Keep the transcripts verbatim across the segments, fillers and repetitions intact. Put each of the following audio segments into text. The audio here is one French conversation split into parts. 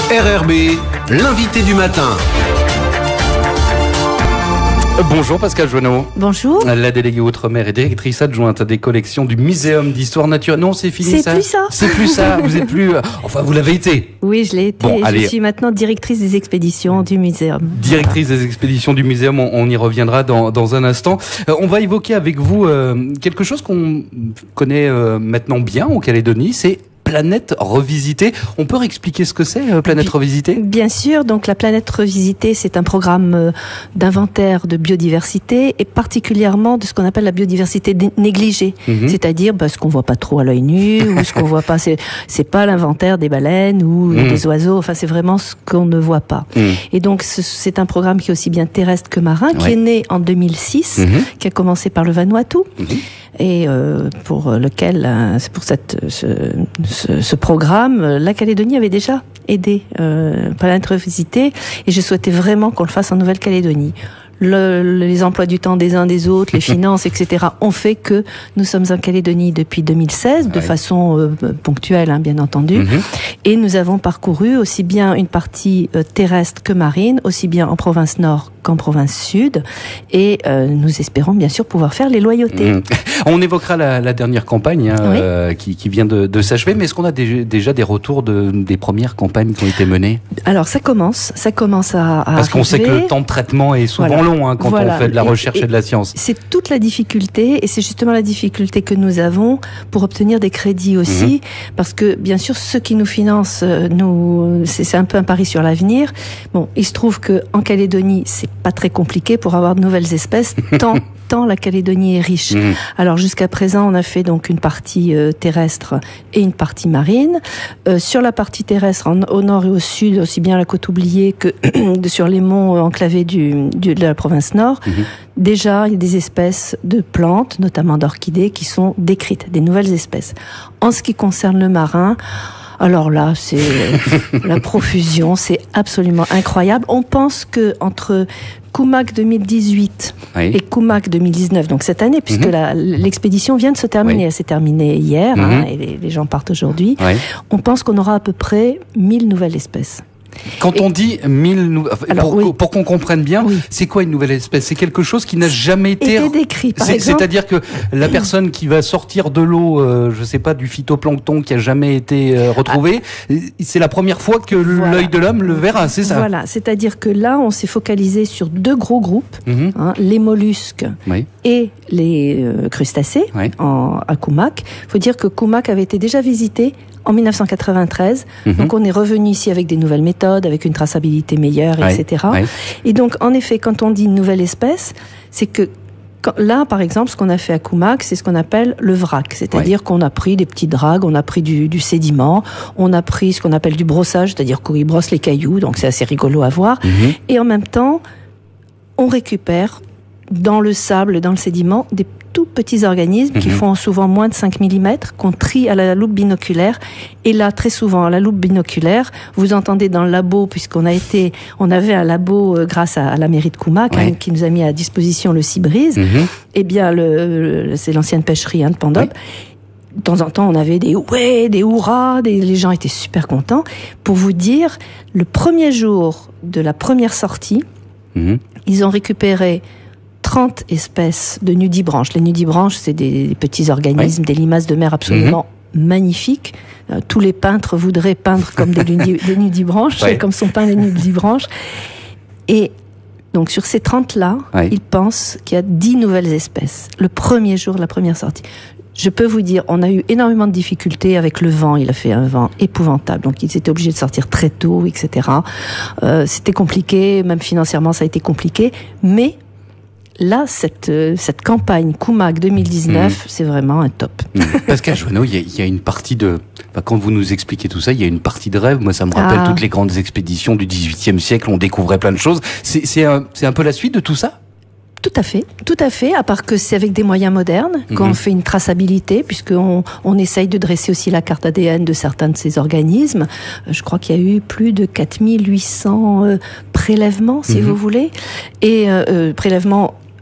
R R B, l'invité du matin. Bonjour Pascal Joanneau. Bonjour. La déléguée Outre-mer et directrice adjointe des collections du Muséum d'Histoire Naturelle. Non, c'est fini c'est ça. C'est plus ça. C'est plus ça. Vous êtes plus. Enfin, vous l'avez été. Oui, je l'ai été. Bon, je allez. suis maintenant directrice des expéditions du Muséum. Directrice des expéditions du Muséum. On, on y reviendra dans, dans un instant. Euh, on va évoquer avec vous euh, quelque chose qu'on connaît euh, maintenant bien en Calédonie. C'est Planète Revisitée. On peut réexpliquer ce que c'est, euh, Planète Revisitée ? Bien sûr. Donc, la Planète Revisitée, c'est un programme euh, d'inventaire de biodiversité et particulièrement de ce qu'on appelle la biodiversité dé- négligée. Mm-hmm. C'est-à-dire bah, ce qu'on voit pas trop à l'œil nu ou ce qu'on voit pas. C'est, c'est pas l'inventaire des baleines ou mm. des oiseaux. Enfin, c'est vraiment ce qu'on ne voit pas. Mm. Et donc, ce, c'est un programme qui est aussi bien terrestre que marin, qui ouais. est né en deux mille six, mm-hmm. qui a commencé par le Vanuatu. Mm-hmm. Et euh, pour lequel, euh, c'est pour cette, ce, ce, ce programme, la Calédonie avait déjà aidé euh, Planète Revisitée, et je souhaitais vraiment qu'on le fasse en Nouvelle-Calédonie. Le, les emplois du temps des uns des autres, les finances, et cetera ont fait que nous sommes en Calédonie depuis deux mille seize, de ouais. façon euh, ponctuelle, hein, bien entendu. Mm-hmm. Et nous avons parcouru aussi bien une partie euh, terrestre que marine, aussi bien en province nord qu'en province sud. Et euh, nous espérons bien sûr pouvoir faire les loyautés. Mmh. On évoquera la, la dernière campagne hein, oui. euh, qui, qui vient de, de s'achever, mais est-ce qu'on a des, déjà des retours de, des premières campagnes qui ont été menées ? Alors ça commence, ça commence à, à Parce qu'on arriver. sait que le temps de traitement est souvent voilà. long hein, quand voilà. on fait de la recherche et, et, et de la science. C'est toute la difficulté, et c'est justement la difficulté que nous avons pour obtenir des crédits aussi, mmh. parce que bien sûr ceux qui nous financent, nous, c'est, c'est un peu un pari sur l'avenir. Bon, il se trouve que en Calédonie, c'est pas très compliqué pour avoir de nouvelles espèces, tant tant la Calédonie est riche. Mmh. Alors jusqu'à présent, on a fait donc une partie euh, terrestre et une partie marine. Euh, sur la partie terrestre, en, au nord et au sud, aussi bien la côte oubliée que sur les monts enclavés du, du, de la province nord, mmh. déjà il y a des espèces de plantes, notamment d'orchidées, qui sont décrites, des nouvelles espèces. En ce qui concerne le marin, alors là, c'est la profusion, c'est absolument incroyable. On pense que entre Kumak deux mille dix-huit oui. et Kumak deux mille dix-neuf, donc cette année, puisque mm-hmm. la, l'expédition vient de se terminer, oui. elle s'est terminée hier, mm-hmm. hein, et les, les gens partent aujourd'hui, oui. on pense qu'on aura à peu près mille nouvelles espèces. Quand et on dit mille nou... pour, oui. pour qu'on comprenne bien, oui. c'est quoi une nouvelle espèce ? C'est quelque chose qui n'a jamais été, été décrit. Par c'est, exemple... C'est-à-dire que la personne qui va sortir de l'eau, euh, je sais pas, du phytoplancton qui a jamais été euh, retrouvé, ah. c'est la première fois que voilà. l'œil de l'homme le verra, c'est ça ? Voilà, c'est-à-dire que là, on s'est focalisé sur deux gros groupes, mm-hmm. hein, les mollusques oui. et les euh, crustacés oui. en, à Kumak. Il faut dire que Kumak avait été déjà visité en dix-neuf cent quatre-vingt-treize, mmh. donc on est revenu ici avec des nouvelles méthodes, avec une traçabilité meilleure, ouais, et cetera. Ouais. Et donc, en effet, quand on dit une nouvelle espèce, c'est que quand, là, par exemple, ce qu'on a fait à Kumak, c'est ce qu'on appelle le vrac, c'est-à-dire ouais. qu'on a pris des petites dragues, on a pris du, du sédiment, on a pris ce qu'on appelle du brossage, c'est-à-dire qu'on y brosse les cailloux, donc c'est assez rigolo à voir, mmh. et en même temps, on récupère dans le sable, dans le sédiment, des tout petits organismes mmh. qui font souvent moins de cinq millimètres, qu'on trie à la loupe binoculaire. Et là, très souvent, à la loupe binoculaire, vous entendez dans le labo, puisqu'on a été, on avait un labo euh, grâce à, à la mairie de Kumak, ouais. hein, qui nous a mis à disposition le Sea-Breeze. Mmh. Eh bien, le, le, c'est l'ancienne pêcherie hein, de Pandop. Ouais. De temps en temps, on avait des ouais, des hurrahs, des, les gens étaient super contents. Pour vous dire, le premier jour de la première sortie, mmh. ils ont récupéré trente espèces de nudibranches. Les nudibranches, c'est des petits organismes, oui. des limaces de mer absolument mmh. magnifiques. Euh, tous les peintres voudraient peindre comme des, nudi- des nudibranches, oui. comme sont peints les nudibranches. Et donc, sur ces trente-là, oui. ils pensent qu'il y a dix nouvelles espèces. Le premier jour de la première sortie. Je peux vous dire, on a eu énormément de difficultés avec le vent. Il a fait un vent épouvantable. Donc, ils étaient obligés de sortir très tôt, et cetera. Euh, c'était compliqué. Même financièrement, ça a été compliqué. Mais là, cette, cette campagne Kumak deux mille dix-neuf, mmh. c'est vraiment un top. Mmh. Pascal Joanneau, il y, y a une partie de... Enfin, quand vous nous expliquez tout ça, il y a une partie de rêve. Moi, ça me rappelle ah. toutes les grandes expéditions du dix-huitième siècle. On découvrait plein de choses. C'est, c'est, un, c'est un peu la suite de tout ça ? Tout à fait, tout à fait, à part que c'est avec des moyens modernes qu'on mmh. fait une traçabilité, puisqu'on on essaye de dresser aussi la carte A D N de certains de ces organismes. Je crois qu'il y a eu plus de quatre mille huit cents euh, prélèvements, si mmh. vous voulez, et euh, prélèvements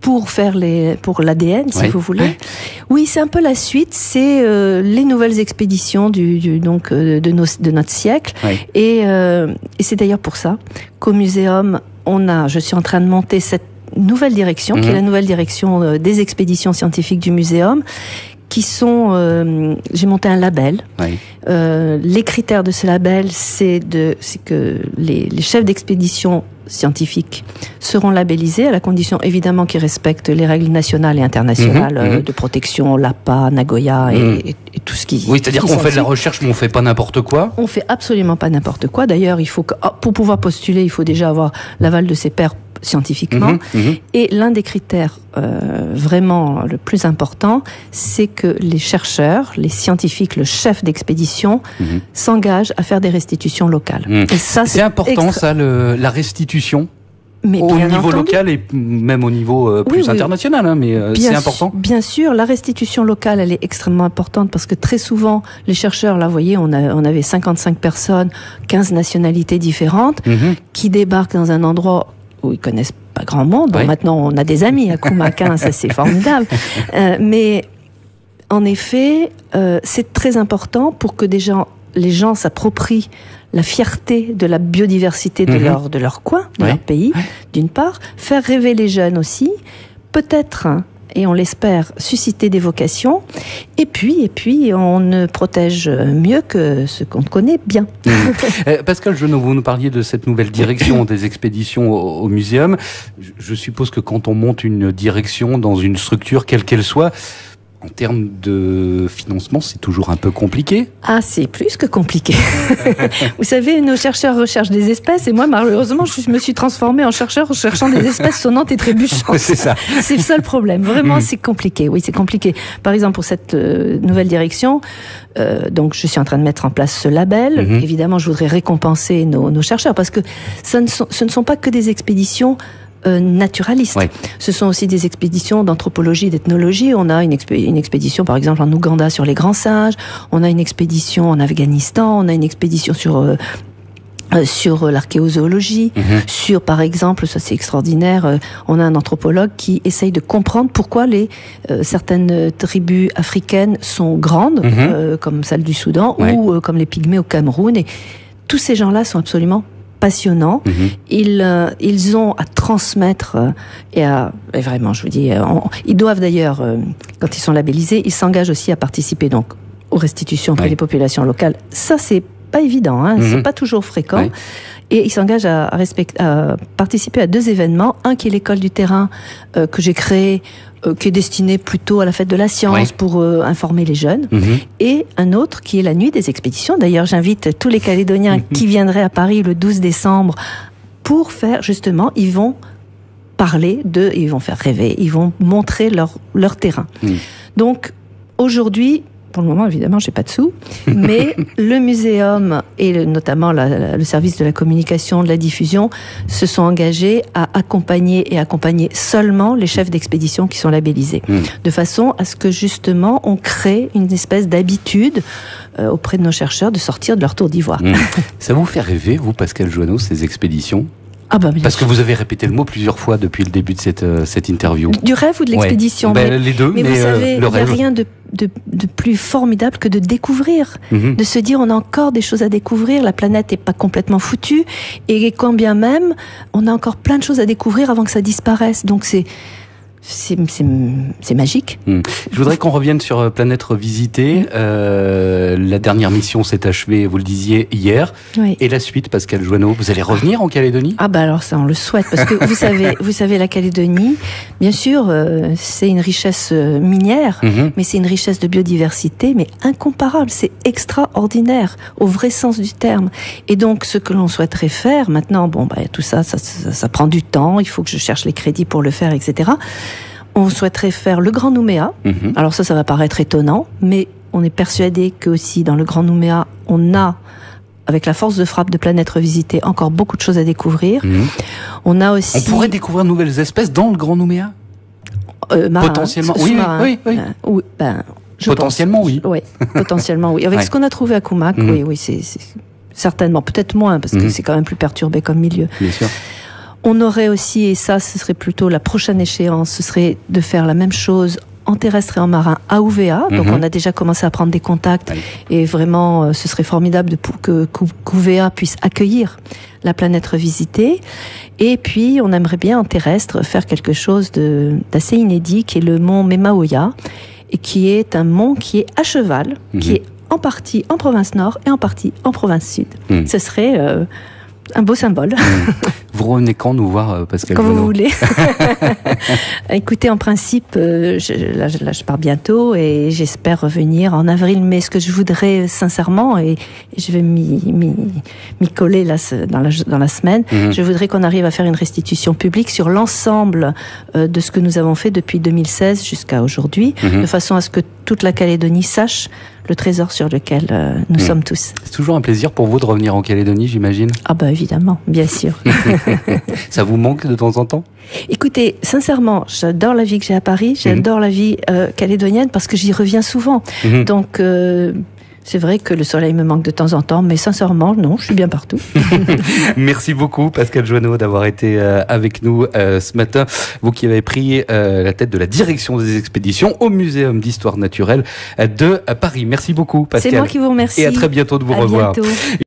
pour faire les, pour l'A D N, si ouais. vous voulez. Ouais. Oui, c'est un peu la suite. C'est euh, les nouvelles expéditions du, du donc euh, de, nos, de notre siècle. Ouais. Et, euh, et c'est d'ailleurs pour ça qu'au muséum, on a. Je suis en train de monter cette nouvelle direction, mmh. qui est la nouvelle direction euh, des expéditions scientifiques du muséum, qui sont. Euh, j'ai monté un label. Ouais. Euh, les critères de ce label, c'est de, c'est que les, les chefs d'expédition scientifiques seront labellisés à la condition évidemment qu'ils respectent les règles nationales et internationales mmh, mmh. de protection, l'A P A, Nagoya et, mmh. et, et tout ce qui. Oui, c'est-à-dire qu'on fait de la recherche, mais on fait pas n'importe quoi. On fait absolument pas n'importe quoi. D'ailleurs, il faut que, pour pouvoir postuler, il faut déjà avoir l'aval de ses pairs scientifiquement. Mmh, mmh. Et l'un des critères euh, vraiment le plus important, c'est que les chercheurs, les scientifiques, le chef d'expédition mmh. s'engagent à faire des restitutions locales. Mmh. Et ça, c'est, c'est important, extra... ça, le, la restitution. Mais au niveau entendu. local et même au niveau euh, plus oui, oui. international, hein, mais euh, c'est important. Bien sûr, la restitution locale, elle est extrêmement importante parce que très souvent, les chercheurs, là, vous voyez, on, a, on avait cinquante-cinq personnes, quinze nationalités différentes, mmh. qui débarquent dans un endroit où ils connaissent pas grand monde. Bon, ouais. Maintenant, on a des amis à Koumak, hein, ça c'est formidable. Euh, mais en effet, euh, c'est très important pour que des gens, les gens s'approprient la fierté de la biodiversité de, mmh. leur, de leur coin, de ouais. leur pays, ouais. d'une part. Faire rêver les jeunes aussi. Peut-être, et on l'espère, susciter des vocations. Et puis, et puis, on ne protège mieux que ce qu'on connaît bien. Mmh. euh, Pascal Genot, vous nous parliez de cette nouvelle direction des expéditions au, au muséum. Je, je suppose que quand on monte une direction dans une structure, quelle qu'elle soit, en termes de financement, c'est toujours un peu compliqué. Ah, c'est plus que compliqué. Vous savez, nos chercheurs recherchent des espèces et moi, malheureusement, je me suis transformée en chercheur en cherchant des espèces sonnantes et trébuchantes. C'est ça. C'est ça le problème. Vraiment, mmh. c'est compliqué. Oui, c'est compliqué. Par exemple, pour cette euh, nouvelle direction, euh, donc je suis en train de mettre en place ce label. Mmh. Évidemment, je voudrais récompenser nos, nos chercheurs parce que ça ne sont, ce ne sont pas que des expéditions Euh, naturalistes. Ouais. Ce sont aussi des expéditions d'anthropologie, d'ethnologie. On a une, expé- une expédition, par exemple, en Ouganda sur les grands singes. On a une expédition en Afghanistan. On a une expédition sur euh, euh, sur l'archéozoologie. Mm-hmm. Sur, par exemple, ça c'est extraordinaire. Euh, on a un anthropologue qui essaye de comprendre pourquoi les euh, certaines tribus africaines sont grandes, mm-hmm. euh, comme celle du Soudan, ouais. ou euh, comme les Pygmées au Cameroun. Et tous ces gens-là sont absolument passionnants. Mmh. Ils, euh, ils ont à transmettre euh, et à, et vraiment, je vous dis, euh, on, ils doivent d'ailleurs, euh, quand ils sont labellisés, ils s'engagent aussi à participer donc aux restitutions auprès ouais. des populations locales. Ça, c'est pas évident, hein, mmh. c'est pas toujours fréquent. Ouais. Et ils s'engagent à, à, respect, à participer à deux événements. Un qui est l'école du terrain euh, que j'ai créé, euh, qui est destiné plutôt à la fête de la science oui. pour euh, informer les jeunes. Mm-hmm. Et un autre qui est la nuit des expéditions. D'ailleurs, j'invite tous les Calédoniens mm-hmm. qui viendraient à Paris le douze décembre pour faire, justement, ils vont parler de, ils vont faire rêver, ils vont montrer leur, leur terrain. Mm. Donc, aujourd'hui, pour le moment, évidemment, j'ai pas de sous, mais le muséum et le, notamment la, la, le service de la communication, de la diffusion, se sont engagés à accompagner et accompagner seulement les chefs d'expédition qui sont labellisés, mmh. de façon à ce que justement on crée une espèce d'habitude euh, auprès de nos chercheurs de sortir de leur tour d'ivoire. Mmh. Ça vous fait rêver, vous, Pascal Joanneau, ces expéditions ? Ah bah, Parce que vous avez répété le mot plusieurs fois depuis le début de cette, euh, cette interview. Du rêve ou de l'expédition ouais. ben, Les deux, mais, mais vous euh, savez, il n'y a rien de, de, de plus formidable que de découvrir, mm-hmm. de se dire on a encore des choses à découvrir, la planète n'est pas complètement foutue, et quand bien même, on a encore plein de choses à découvrir avant que ça disparaisse. Donc c'est... C'est, c'est, c'est magique. Mmh. Je voudrais qu'on revienne sur Planète Revisitée. Mmh. Euh, la dernière mission s'est achevée, vous le disiez, hier. Oui. Et la suite, Pascal Joanneau, vous allez revenir en Calédonie ? Ah bah alors ça, on le souhaite, parce que vous savez, vous savez, la Calédonie, bien sûr, euh, c'est une richesse minière, mmh. mais c'est une richesse de biodiversité, mais incomparable. C'est extraordinaire, au vrai sens du terme. Et donc, ce que l'on souhaiterait faire, maintenant, bon, bah tout ça, ça, ça, ça prend du temps. Il faut que je cherche les crédits pour le faire, et cetera. On souhaiterait faire le Grand Nouméa. Mmh. Alors ça, ça va paraître étonnant, mais on est persuadé que aussi dans le Grand Nouméa, on a, avec la force de frappe de Planète Revisitée, encore beaucoup de choses à découvrir. Mmh. On a aussi... On pourrait découvrir de nouvelles espèces dans le Grand Nouméa euh, marin, Potentiellement, oui, oui, oui. Euh, oui ben, je potentiellement, pense. oui. Oui, potentiellement, oui. Avec ouais. ce qu'on a trouvé à Koumak, mmh. oui, oui, c'est, c'est certainement, peut-être moins, parce que mmh. c'est quand même plus perturbé comme milieu. Bien sûr. On aurait aussi, et ça ce serait plutôt la prochaine échéance, ce serait de faire la même chose en terrestre et en marin à U V A. Donc, mm-hmm. on a déjà commencé à prendre des contacts. Oui. Et vraiment, euh, ce serait formidable de, que, que U V A puisse accueillir la planète revisitée. Et puis, on aimerait bien en terrestre faire quelque chose de, d'assez inédit, qui est le mont Memaoya, et qui est un mont qui est à cheval, mm-hmm. qui est en partie en province nord et en partie en province sud. Mm. Ce serait euh, un beau symbole. Mm. Vous revenez quand nous voir, Pascale Quand Jonot? vous voulez. Écoutez, en principe, euh, je, là, là, je pars bientôt et j'espère revenir en avril. Mais ce que je voudrais sincèrement, et, et je vais m'y, m'y, m'y coller là, dans, la, dans la semaine, mmh. je voudrais qu'on arrive à faire une restitution publique sur l'ensemble euh, de ce que nous avons fait depuis deux mille seize jusqu'à aujourd'hui, mmh. de façon à ce que toute la Calédonie sache le trésor sur lequel euh, nous mmh. sommes tous. C'est toujours un plaisir pour vous de revenir en Calédonie, j'imagine? Ah bah évidemment, bien sûr. Ça vous manque de temps en temps? Écoutez, sincèrement, j'adore la vie que j'ai à Paris, j'adore mmh. la vie euh, calédonienne parce que j'y reviens souvent. Mmh. Donc, euh, c'est vrai que le soleil me manque de temps en temps, mais sincèrement, non, je suis bien partout. Merci beaucoup, Pascale Jonot, d'avoir été euh, avec nous euh, ce matin. Vous qui avez pris euh, la tête de la direction des expéditions au Muséum d'Histoire Naturelle de Paris. Merci beaucoup, Pascale. C'est moi qui vous remercie. Et à très bientôt de vous à revoir. Bientôt.